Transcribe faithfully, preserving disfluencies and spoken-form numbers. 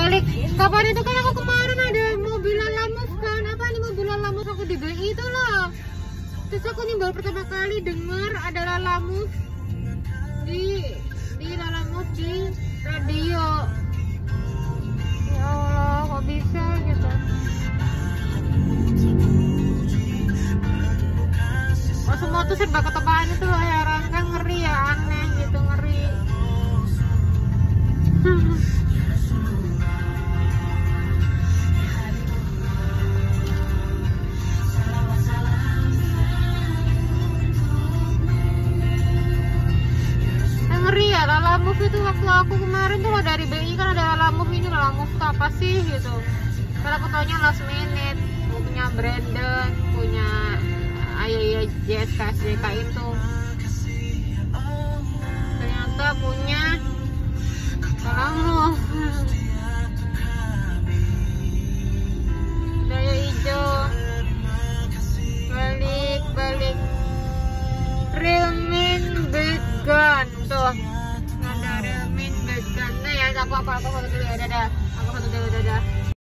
balik kapan itu kan aku kemarin ada mobil Lamus kan, apa ini mobil Lamus aku di B I itu loh. Terus aku nih baru pertama kali dengar ada Lamus di di Lamus di radio. Ya Allah, kok bisa gitu. Oh, semua tuh serba ketebaan itu loh, heran kan, ngeri ya, aneh gitu, ngeri. Ngeri ya, Lalamove itu waktu aku kemarin tuh dari B I kan ada Lalamove ini, Lalamove itu apa sih gitu. Karena aku taunya last minute, punya Brandon, punya Ayaya J S K S J K itu. Ternyata punya Lalamove. Daya hijau. Balik, balik. Real men vegan tuh, ada real men vegan. Nah ya, aku apa apa foto dulu ya, dadah. Aku foto dulu, dadah.